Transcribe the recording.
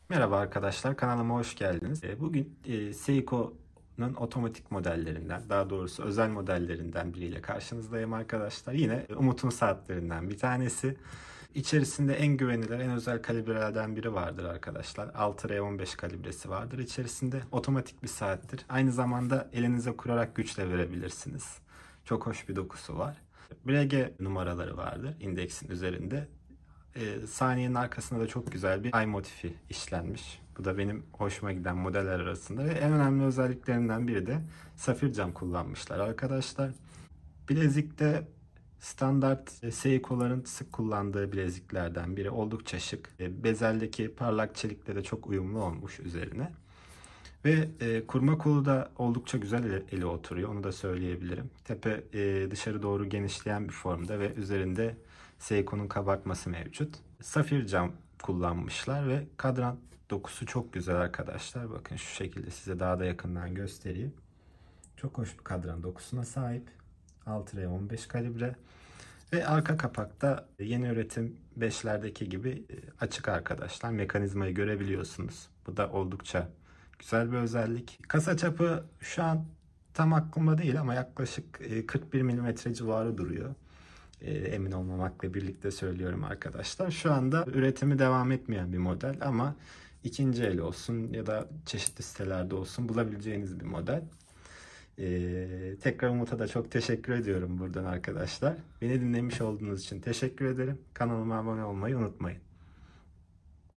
Merhaba arkadaşlar, kanalıma hoş geldiniz. Bugün Seiko'nun otomatik modellerinden, daha doğrusu özel modellerinden biriyle karşınızdayım arkadaşlar. Yine Umut'un saatlerinden bir tanesi. İçerisinde en güvenilir, en özel kalibrelerden biri vardır arkadaşlar. 6R15 kalibresi vardır içerisinde. Otomatik bir saattir. Aynı zamanda elinize kurarak güçle verebilirsiniz. Çok hoş bir dokusu var. BRG numaraları vardır indeksin üzerinde. Saniyenin arkasında da çok güzel bir ay motifi işlenmiş. Bu da benim hoşuma giden modeller arasında ve en önemli özelliklerinden biri de safir cam kullanmışlar arkadaşlar. Bilezikte standart Seiko'ların sık kullandığı bileziklerden biri. Oldukça şık. Bezeldeki parlak çelikle de çok uyumlu olmuş üzerine. Ve kurma kolu da oldukça güzel ele oturuyor. Onu da söyleyebilirim. Tepe dışarı doğru genişleyen bir formda ve üzerinde Seiko'nun kabartması mevcut. Safir cam kullanmışlar ve kadran dokusu çok güzel arkadaşlar. Bakın şu şekilde size daha da yakından göstereyim. Çok hoş bir kadran dokusuna sahip. 6R15 kalibre. Ve arka kapakta yeni üretim 5'lerdeki gibi açık arkadaşlar. Mekanizmayı görebiliyorsunuz. Bu da oldukça güzel bir özellik. Kasa çapı şu an tam aklımda değil ama yaklaşık 41 milimetre civarı duruyor. Emin olmamakla birlikte söylüyorum arkadaşlar. Şu anda üretimi devam etmeyen bir model ama ikinci el olsun ya da çeşitli sitelerde olsun bulabileceğiniz bir model. Tekrar Umut'a da çok teşekkür ediyorum buradan arkadaşlar. Beni dinlemiş olduğunuz için teşekkür ederim. Kanalıma abone olmayı unutmayın.